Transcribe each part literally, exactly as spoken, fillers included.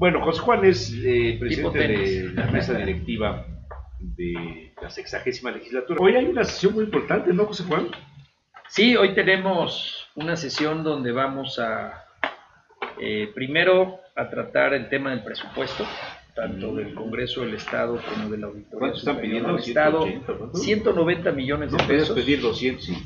Bueno, José Juan es eh, presidente de la mesa directiva de la sexagésima legislatura. Hoy hay una sesión muy importante, ¿no, José Juan? Sí, hoy tenemos una sesión donde vamos a, eh, primero, a tratar el tema del presupuesto, tanto del Congreso del Estado como de la Auditoría ¿Cuánto están Superior pidiendo? del Estado. ciento ochenta, ciento noventa millones de no pesos. puedes pedir doscientos, sí.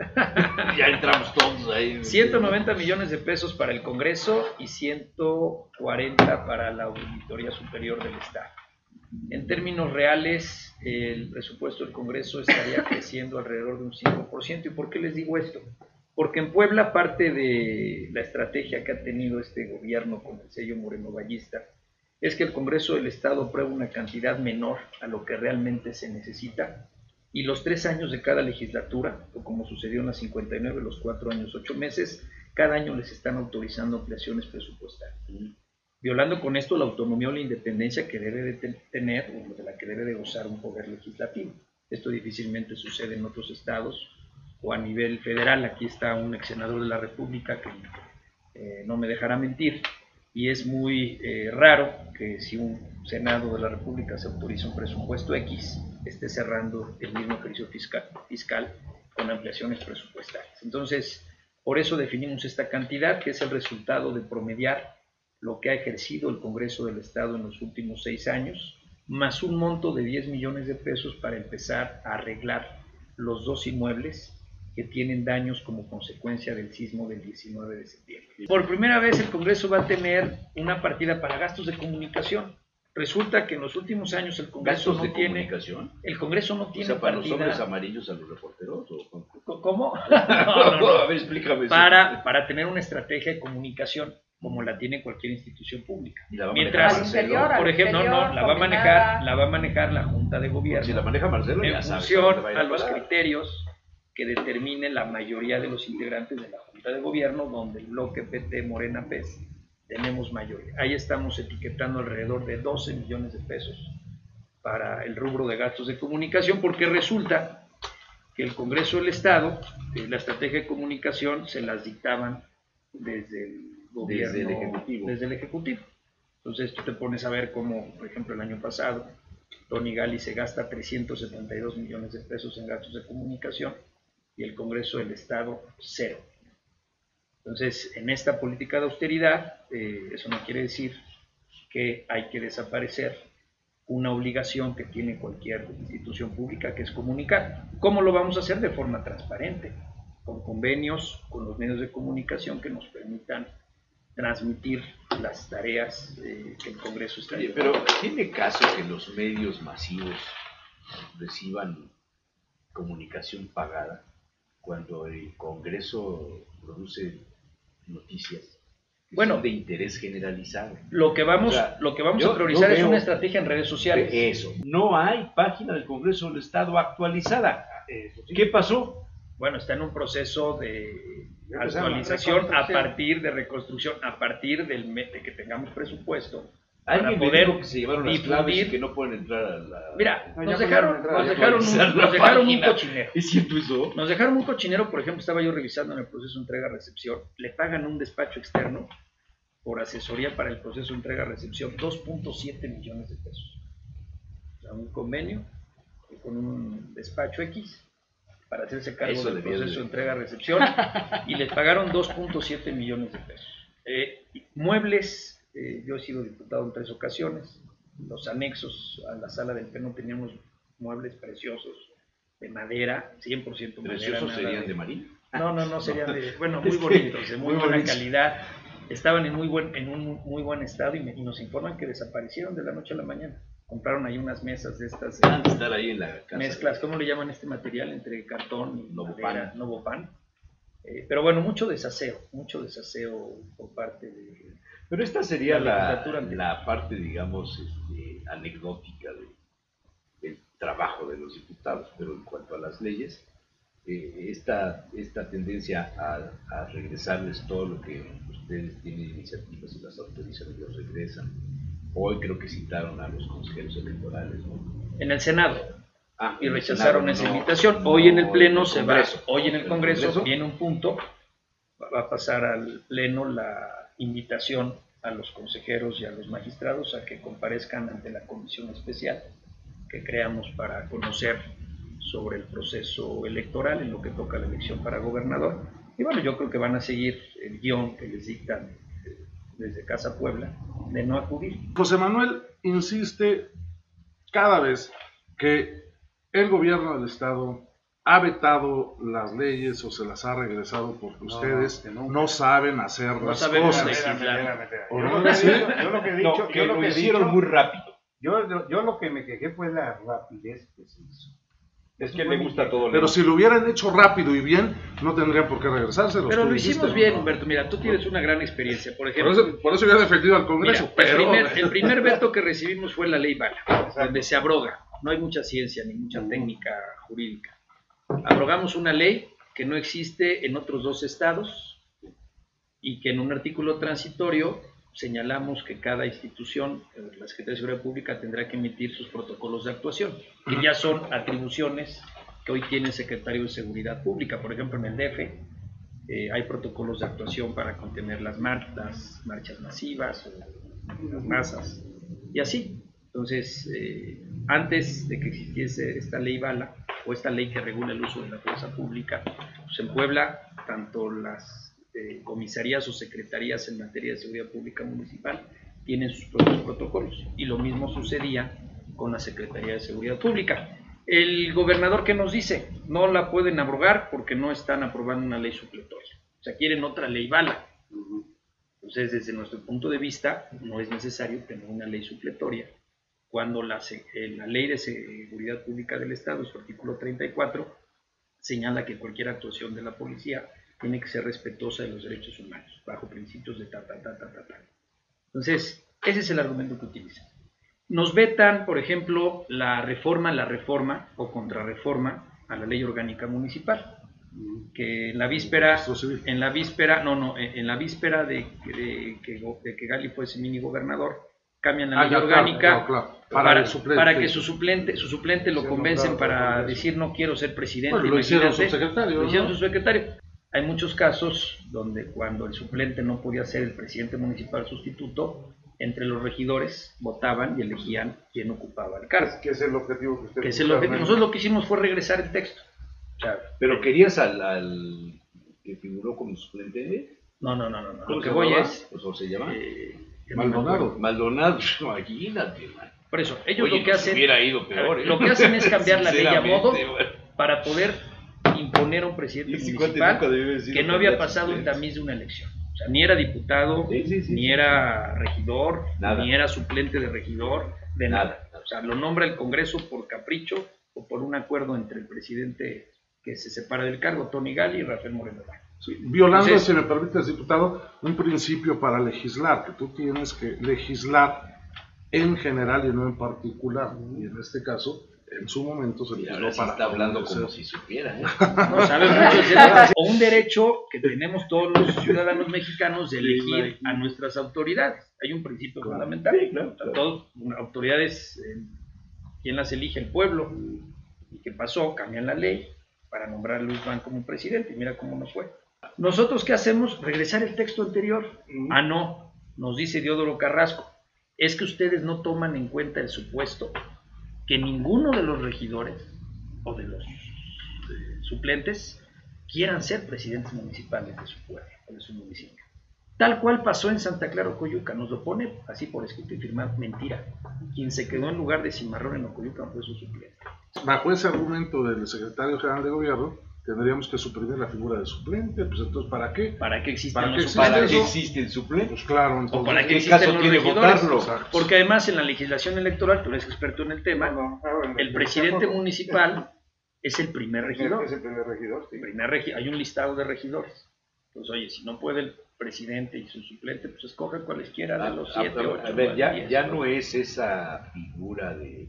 Ya entramos todos ahí. ciento noventa millones de pesos para el Congreso y ciento cuarenta para la Auditoría Superior del Estado. En términos reales, el presupuesto del Congreso estaría creciendo alrededor de un cinco por ciento. ¿Y por qué les digo esto? Porque en Puebla parte de la estrategia que ha tenido este gobierno con el sello Moreno Vallista es que el Congreso del Estado aprueba una cantidad menor a lo que realmente se necesita, y los tres años de cada legislatura, o como sucedió en la cincuenta y nueve, los cuatro años, ocho meses, cada año les están autorizando ampliaciones presupuestarias, violando con esto la autonomía o la independencia que debe de tener, o de la que debe de gozar un poder legislativo. Esto difícilmente sucede en otros estados o a nivel federal. Aquí está un ex senador de la República que eh, no me dejará mentir, y es muy eh, raro que si un Senado de la República se autoriza un presupuesto X, esté cerrando el mismo ejercicio fiscal, fiscal con ampliaciones presupuestarias. Entonces, por eso definimos esta cantidad, que es el resultado de promediar lo que ha ejercido el Congreso del Estado en los últimos seis años, más un monto de diez millones de pesos para empezar a arreglar los dos inmuebles que tienen daños como consecuencia del sismo del diecinueve de septiembre. Por primera vez el Congreso va a tener una partida para gastos de comunicación. Resulta que en los últimos años el Congreso ¿Gastos no de tiene, comunicación? el Congreso no O tiene sea, para partida. los hombres amarillos a los reporteros. ¿O ¿Cómo? No, no, no. A ver, explícame eso. Para, para tener una estrategia de comunicación como la tiene cualquier institución pública. ¿Y la va a Mientras, manejar Marcelo? por ejemplo, no, no, la va a manejar, la va a manejar la Junta de Gobierno. Si la maneja Marcelo, en ya sabes función dónde va a ir a a los parar. criterios que determine la mayoría de los integrantes de la Junta de Gobierno, donde el bloque P T Morena P E S tenemos mayoría. Ahí estamos etiquetando alrededor de doce millones de pesos para el rubro de gastos de comunicación, porque resulta que el Congreso del Estado, eh, la estrategia de comunicación se las dictaban desde el gobierno, desde el Ejecutivo. Desde el Ejecutivo. Entonces tú te pones a ver cómo, por ejemplo, el año pasado, Tony Gali se gasta trescientos setenta y dos millones de pesos en gastos de comunicación y el Congreso del Estado cero. Entonces, en esta política de austeridad, eh, eso no quiere decir que hay que desaparecer una obligación que tiene cualquier institución pública, que es comunicar. ¿Cómo lo vamos a hacer? De forma transparente, con convenios con los medios de comunicación que nos permitan transmitir las tareas eh, que el Congreso está Oye, llevando. pero ¿tiene caso que los medios masivos reciban comunicación pagada cuando el Congreso produce noticias que Bueno, son de interés generalizado? Lo que vamos, O sea, lo que vamos yo- a priorizar yo es veo una estrategia en redes sociales. Eso, no hay página del Congreso del Estado actualizada. ¿Qué pasó? Bueno, está en un proceso de Ya empezaron, actualización a reconstrucción. partir de reconstrucción, a partir del mes de que tengamos presupuesto, para Alguien me poder dijo que se llevaron las difundir. claves y que no pueden entrar a la... Mira, No, nos ya dejaron, pudieron entrar, nos ya dejaron, un, actualizar la nos dejaron un página. cochinero. ¿Es cierto eso? Nos dejaron un cochinero, por ejemplo, estaba yo revisando en el proceso de entrega-recepción, le pagan un despacho externo por asesoría para el proceso de entrega-recepción dos punto siete millones de pesos. O sea, un convenio con un despacho X para hacerse cargo Eso del debía proceso de- de entrega-recepción y les pagaron dos punto siete millones de pesos. Eh, muebles, eh, yo he sido diputado en tres ocasiones, los anexos a la sala del Pleno teníamos muebles preciosos, de madera, cien por ciento madera. ¿Preciosos nada serían de marín? No, no, no serían de, bueno, muy Es que- bonitos, de muy muy buena bonitos. calidad, estaban en, muy buen, en un muy buen estado y, me- y nos informan que desaparecieron de la noche a la mañana. Compraron ahí unas mesas de estas Van eh, a estar ahí en la casa. mezclas, ¿cómo le llaman este material? Entre cartón y Novopan. madera, Novopan. Eh, pero bueno, mucho desaseo, mucho desaseo por parte de... Pero esta sería La la, legislatura anterior. la parte, digamos, este, anecdótica de- del trabajo de los diputados. Pero en cuanto a las leyes, eh, esta, esta tendencia a, a regresarles todo lo que ustedes tienen iniciativas y las autorizan y los regresan. Hoy creo que citaron a los consejeros electorales, ¿no? En el Senado, Ah, y en el rechazaron Senado, esa no, invitación. no Hoy en el Pleno el se va, Congreso. hoy en el ¿El Congreso Congreso? viene un punto, va a pasar al Pleno la invitación a los consejeros y a los magistrados a que comparezcan ante la comisión especial que creamos para conocer sobre el proceso electoral en lo que toca la elección para gobernador. Y bueno, yo creo que van a seguir el guión que les dictan desde Casa Puebla de no acudir. José Manuel insiste cada vez que el gobierno del estado ha vetado las leyes o se las ha regresado porque no, ustedes no, no saben hacer no las cosas. Legislar. Yo, lo que, yo lo que he dicho, no, que yo lo, lo que hicieron dicho, muy rápido. Yo, yo lo que me quejé fue la rapidez que se hizo. Es que le gusta todo. Pero si lo hubieran hecho rápido y bien, no tendrían por qué regresarse. Pero lo hicimos bien, Humberto. Mira, tú tienes una gran experiencia. Por ejemplo, por eso, por eso yo he defendido al Congreso. Mira, pero... el, primer, el primer veto que recibimos fue la ley Bala, donde se abroga. No hay mucha ciencia ni mucha técnica jurídica. Abrogamos una ley que no existe en otros dos estados y que en un artículo transitorio señalamos que cada institución, la Secretaría de Seguridad Pública, tendrá que emitir sus protocolos de actuación, que ya son atribuciones que hoy tiene el Secretario de Seguridad Pública. Por ejemplo, en el D F eh, hay protocolos de actuación para contener las, mar las marchas masivas o las masas, y así. Entonces, eh, antes de que existiese esta ley Bala, o esta ley que regula el uso de la fuerza pública, pues en Puebla, tanto las eh, comisarías o secretarías en materia de seguridad pública municipal tienen sus propios protocolos, y lo mismo sucedía con la Secretaría de Seguridad Pública. El gobernador, ¿qué nos dice? No la pueden abrogar porque no están aprobando una ley supletoria, o sea, quieren otra ley Bala. Entonces, desde nuestro punto de vista, no es necesario tener una ley supletoria cuando la, la Ley de Seguridad Pública del Estado, su artículo treinta y cuatro, señala que cualquier actuación de la policía tiene que ser respetuosa de los derechos humanos, bajo principios de ta, ta, ta, ta, ta, ta. Entonces, ese es el argumento que utilizan. Nos vetan, por ejemplo, la reforma, la reforma o contrarreforma a la Ley Orgánica Municipal, que en la víspera, en la víspera, no, no, en la víspera de, de, de, de que Gali fuese mini gobernador, cambian la ley ah, orgánica claro, claro, para, para, suplente, para que su suplente, su suplente lo sí, convencen no, claro, para claro, decir no quiero ser presidente. Bueno, lo hicieron su secretario. Lo hicieron ¿no? su secretario. Hay muchos casos donde cuando el suplente no podía ser el presidente municipal sustituto, entre los regidores votaban y elegían quién ocupaba el cargo. ¿Qué es el objetivo que usted? Que es el objetivo. Nosotros lo que hicimos fue regresar el texto. O sea, ¿pero querías al, al que figuró como suplente? No, no, no, no. no. Lo que voy es... ¿Cómo se llama? Eh, Maldonado. Maldonado, imagínate, man. Por eso, ellos Oye, lo que hacen, hubiera ido peor, ¿eh? lo que hacen es cambiar la ley a modo para poder imponer a un presidente municipal que no había pasado un tamiz de una elección. O sea, ni era diputado, sí, sí, sí, ni era regidor, nada. Ni era suplente de regidor, de nada. nada. O sea, lo nombra el Congreso por capricho o por un acuerdo entre el presidente que se separa del cargo, Tony Gali, y Rafael Moreno. Sí, violando, Entonces, si me permites, diputado, un principio para legislar, que tú tienes que legislar en general y no en particular, y en este caso, en su momento se legisló sí para... está hablando como si supiera, ¿eh? No sabe mucho, o un derecho que tenemos todos los ciudadanos mexicanos de elegir a nuestras autoridades. Hay un principio claro, fundamental, sí, claro, claro. Todas autoridades, eh, ¿quién las elige? El pueblo. ¿Y qué pasó? Cambian la ley para nombrar a Luis Van como presidente, y mira cómo nos fue. ¿Nosotros qué hacemos? Regresar el texto anterior. Uh-huh. Ah, no, nos dice Diodoro Carrasco, es que ustedes no toman en cuenta el supuesto que ninguno de los regidores o de los eh, suplentes quieran ser presidentes municipales de su pueblo o de su municipio. Tal cual pasó en Santa Clara, Ocoyuca, nos lo pone así por escrito y firmado, mentira. Quien se quedó en lugar de Cimarrón en Ocoyuca fue su suplente. Bajo ese argumento del secretario general de gobierno, tendríamos que suprimir la figura de suplente, pues entonces ¿para qué? ¿Para qué existe, ¿Para qué existe, ¿Para qué existe el suplente? Pues claro, entonces, ¿o para qué ¿en qué caso tiene votarlo? Porque además en la legislación electoral, tú eres experto en el tema, no, no, no, el presidente municipal es el primer regidor. Es el primer regidor, sí. El primer regi hay un listado de regidores. Entonces, oye, si no puede el presidente y su suplente, pues escoge cualesquiera de los siete, ocho. A ver, ya, ya no es esa figura de...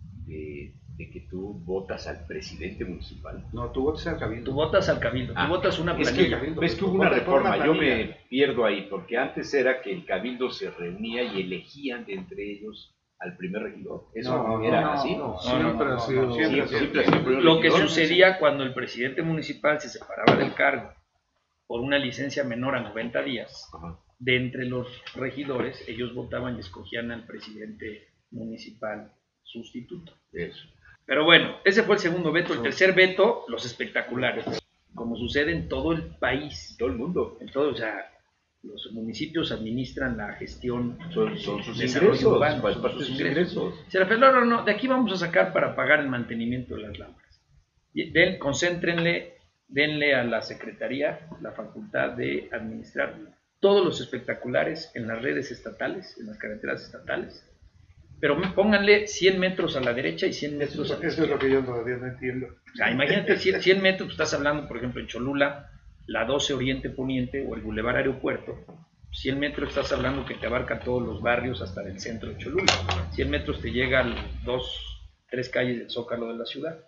de de que tú votas al presidente municipal. No, tú votas al cabildo. Tú votas al cabildo, ah, tú votas una planilla. Es que, cabildo, ves que hubo una reforma, yo me pierdo ahí, porque antes era que el cabildo se reunía y elegían de entre ellos al primer regidor. ¿Eso no, era no, así? No, no, siempre ha sido. Siempre, siempre, siempre Lo que sucedía cuando el presidente municipal se separaba del cargo por una licencia menor a noventa días, ajá, de entre los regidores, ellos votaban y escogían al presidente municipal sustituto. Eso. Pero bueno, ese fue el segundo veto. El tercer veto, los espectaculares, como sucede en todo el país. Todo el mundo. En todo, o sea, los municipios administran la gestión, son, son sus desarrollo ingresos, urbano, pues, son parte sus de sus ingresos. ingresos. Se la no, no, no, de aquí vamos a sacar para pagar el mantenimiento de las lámparas. Den, concéntrenle, denle a la Secretaría la facultad de administrar todos los espectaculares en las redes estatales, en las carreteras estatales, pero pónganle cien metros a la derecha y cien metros a la izquierda. Eso es lo que yo todavía no entiendo. O sea, imagínate cien, cien metros, estás hablando, por ejemplo, en Cholula, la doce Oriente Poniente o el Boulevard Aeropuerto, cien metros estás hablando que te abarca todos los barrios hasta el centro de Cholula. cien metros te llega a dos, tres calles del Zócalo de la ciudad.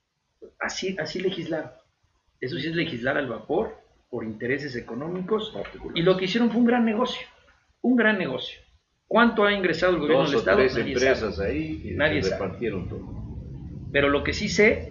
Así, así legislaron. Eso sí es legislar al vapor, por intereses económicos, y lo que hicieron fue un gran negocio, un gran negocio. ¿Cuánto ha ingresado el gobierno del Estado? Dos o tres Nadie empresas sabe. ahí y Nadie se sabe. repartieron todo. Pero lo que sí sé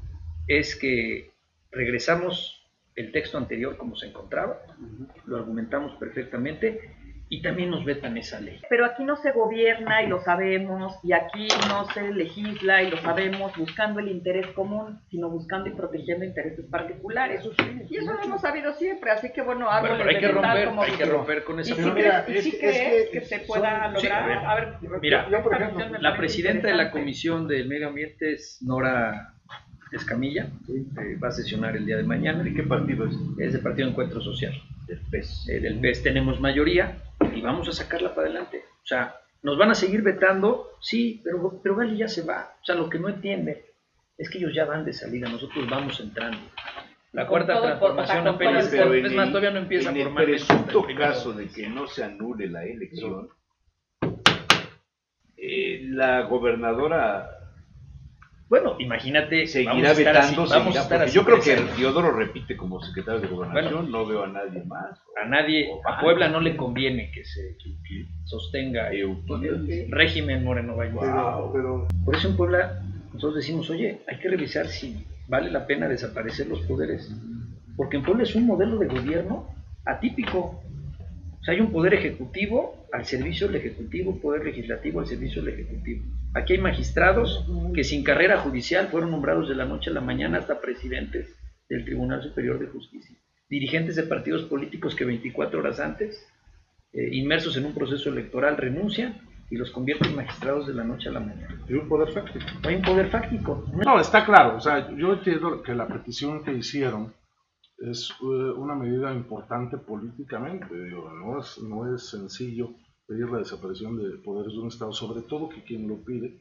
es que regresamos el texto anterior como se encontraba, lo argumentamos perfectamente y también nos vetan esa ley. Pero aquí no se gobierna y lo sabemos, y aquí no se legisla y lo sabemos buscando el interés común, sino buscando y protegiendo intereses particulares. Eso sí, y eso lo hemos sabido siempre, así que bueno, algo Bueno, pero hay que romper, hay que romper con ¿Y esa si política. crees, y si crees que, que se pueda Sí, lograr? a ver, a ver, mira, yo, por ejemplo, me La parece presidenta de la interesante. Comisión del Medio Ambiente es Nora Escamilla, eh, va a sesionar el día de mañana. ¿De qué partido es? Es del Partido Encuentro Social. Del P E S. Eh, del P E S tenemos mayoría y vamos a sacarla para adelante. O sea, nos van a seguir vetando, sí, pero, pero Gali ya se va. O sea, lo que no entiende es que ellos ya van de salida, nosotros vamos entrando. La Con cuarta todo, transformación o sea, con apenas, todo Pero es en más, el- todavía no empieza en el formalmente hasta presunto el primero. caso de que no se anule la elección, eh, la gobernadora Bueno, imagínate, seguirá vamos a estar así, vetando, vamos seguirá, a estar porque así yo creo tres que años. Teodoro repite como secretario de gobernación, Bueno. no veo a nadie más. A nadie, O a van. Puebla no le conviene que se sostenga el Eh, régimen Moreno Valle. Pero, pero Por eso en Puebla nosotros decimos, oye, hay que revisar si vale la pena desaparecer los poderes, porque en Puebla es un modelo de gobierno atípico. O sea, hay un poder ejecutivo al servicio del ejecutivo, poder legislativo al servicio del ejecutivo. Aquí hay magistrados que sin carrera judicial fueron nombrados de la noche a la mañana hasta presidentes del Tribunal Superior de Justicia. Dirigentes de partidos políticos que veinticuatro horas antes, eh, inmersos en un proceso electoral, renuncian y los convierten en magistrados de la noche a la mañana. Y un poder fáctico. Hay un poder fáctico. No, está claro. O sea, yo entiendo que la petición que hicieron es eh, una medida importante políticamente. Digo, no es, no es sencillo pedir la desaparición de poderes de un Estado, sobre todo que quien lo pide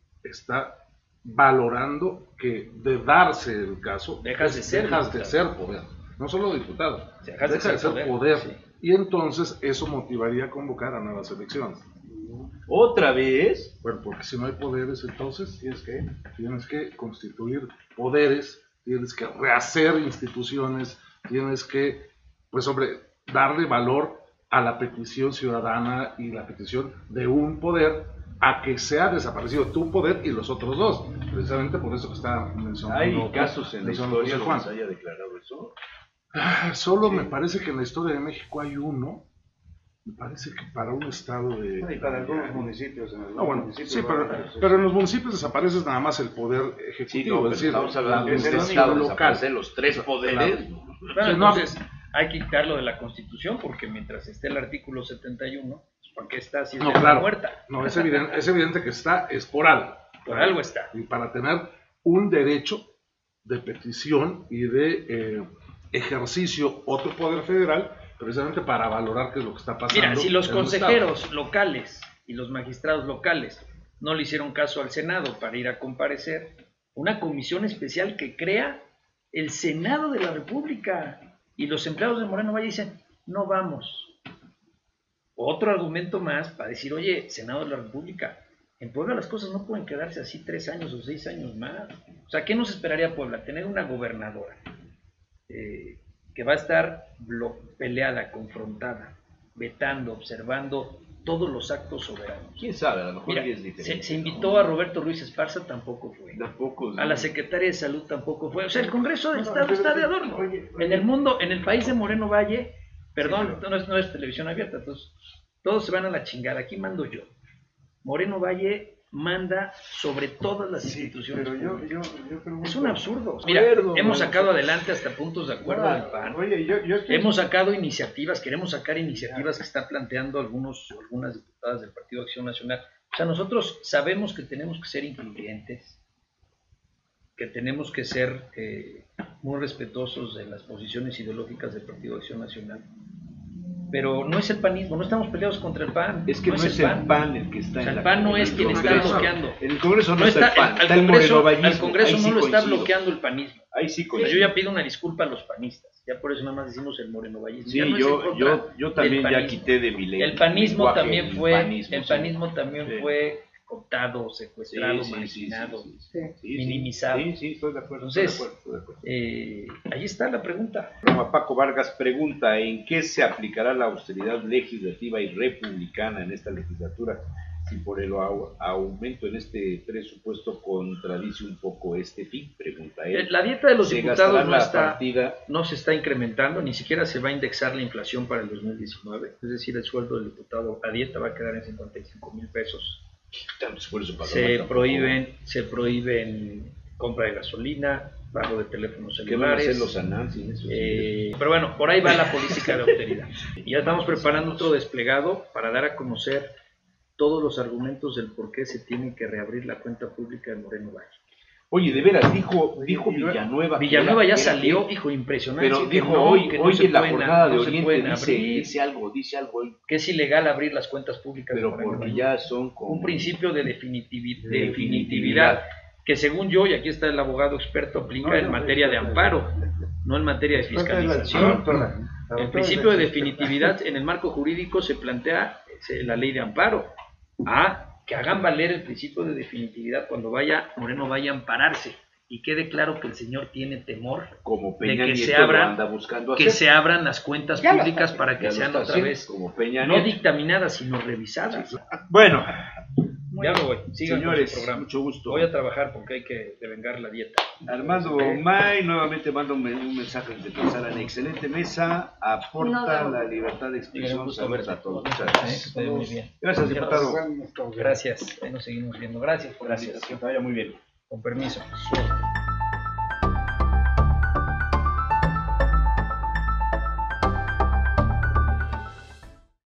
está valorando que de darse el caso, Dejas de ser dejas de diputado. ser poder, no solo diputado, Dejas de deja de ser ser poder, poder, sí. y entonces eso motivaría a convocar a nuevas elecciones. Otra vez, Bueno, porque si no hay poderes, entonces tienes que, tienes que constituir poderes, tienes que rehacer instituciones, tienes que, pues hombre, darle valor a la petición ciudadana y la petición de un poder a que sea desaparecido tu poder y los otros dos. Precisamente por eso que está mencionando. hay casos en la mencionando historia José donde Juan. se haya declarado eso. Ah, Solo me parece que en la historia de México hay uno. Me parece que para un estado de... y para algunos municipios, en algunos Ah, bueno, municipios sí, va a pero, haber, sí. pero en los municipios desaparece nada más el poder Sí, ejecutivo, no, pero es decir, estamos la hablando de un administración estado local. desaparecer los tres poderes. Bueno, Sí, no, entonces hay que quitarlo de la Constitución porque mientras esté el artículo setenta y uno, ¿por qué está así? No, Está claro. muerta. No, es evidente, es evidente que está, es por algo. Por algo está. Y para tener un derecho de petición y de eh, ejercicio, otro poder federal, precisamente para valorar qué es lo que está pasando. Mira, si los en un consejeros estado. locales y los magistrados locales no le hicieron caso al Senado para ir a comparecer, una comisión especial que crea el Senado de la República y los empleados de Moreno Valle dicen, no vamos. Otro argumento más para decir, oye, Senado de la República, en Puebla las cosas no pueden quedarse así tres años o seis años más. O sea, ¿qué nos esperaría Puebla? Tener una gobernadora eh, que va a estar blo- peleada, confrontada, vetando, observando todos los actos soberanos. ¿Quién sabe? A lo mejor Mira, es diferente. se, se invitó a Roberto Ruiz Esparza, tampoco fue. Tampoco. A la secretaria de Salud tampoco fue. O sea, el Congreso del No, Estado pero- está de adorno. oye, oye. En el mundo, en el país de Moreno Valle, Perdón, Sí, pero... no, es, no es televisión abierta, entonces todos se van a la chingada, aquí mando yo. Moreno Valle manda sobre todas las Sí, instituciones. pero yo, yo, yo pregunto... Es un absurdo. Mira, hemos sacado adelante hasta puntos de acuerdo del P A N. Oye, yo, yo estoy... Hemos sacado iniciativas, queremos sacar iniciativas que están planteando algunos, algunas diputadas del Partido Acción Nacional. O sea, nosotros sabemos que tenemos que ser incluyentes, que tenemos que ser eh, muy respetuosos de las posiciones ideológicas del Partido Acción Nacional. Pero no es el panismo, no estamos peleados contra el P A N. Es que no, no es el P A N el que está o sea, en el P A N no es quien está bloqueando. En el Congreso no, no está el P A N, al, está al el Congreso, morenovallismo. al Congreso no sí lo está coincido. bloqueando el panismo. Ahí sí o sea, yo ya pido una disculpa a los panistas. Ya por eso nada más decimos el morenovallismo. Sí, ya no yo, es yo, yo también ya quité de mi ley. El panismo también fue, panismo, el panismo sí. también sí. fue cooptado, secuestrado, sí, sí, marginado, sí, sí, sí. Sí, minimizado. Sí, sí, estoy de acuerdo. Entonces, estoy de acuerdo, estoy de acuerdo. Eh, ahí está la pregunta. Paco Vargas pregunta, ¿en qué se aplicará la austeridad legislativa y republicana en esta legislatura? Si por el au aumento en este presupuesto contradice un poco este fin, pregunta él. La dieta de los diputados no, está, partida... no se está incrementando, ni siquiera se va a indexar la inflación para el dos mil diecinueve, es decir, el sueldo del diputado a dieta va a quedar en cincuenta y cinco mil pesos. Se prohíben, se prohíben compra de gasolina, pago de teléfonos celulares. ¿Qué van a hacer los análisis? Eh, pero bueno, por ahí va la política de austeridad. Y ya estamos preparando otro desplegado para dar a conocer todos los argumentos del por qué se tiene que reabrir la cuenta pública de Moreno Valle. Oye, de veras, dijo, dijo Villanueva. Villanueva era, ya era salió, que, hijo, impresionante. Pero dijo no, hoy, que no hoy en la pueden, jornada no de Oriente dice, abrir, dice algo, dice algo. Hoy. Que es ilegal abrir las cuentas públicas. Pero de porque ya son como... Un principio de definitivi de definitividad, que según yo, y aquí está el abogado experto, aplica no, no, en materia no, de amparo, no en materia de fiscalización. El principio de definitividad en el marco jurídico se plantea la ley de amparo. Ah, que hagan valer el principio de definitividad cuando vaya Moreno vaya a ampararse y quede claro que el señor tiene temor como Peña de que Nieto se abran anda buscando que se abran las cuentas ya públicas para que sean otra haciendo, vez como Peña no dictaminadas sino revisadas. Sí. Bueno, ya me voy. Sigan señores, con su programa. Mucho gusto. Voy a trabajar porque hay que devengar la dieta. Armando May nuevamente manda un, un mensaje de que sala en excelente mesa, aporta no, no. la libertad de expresión. Saludos a todos. Muchas gracias. ¿Eh? Muy bien. Gracias, diputado. Gracias. Ahí nos seguimos viendo. Gracias por gracias. la invitación. Que vaya muy bien. Con permiso.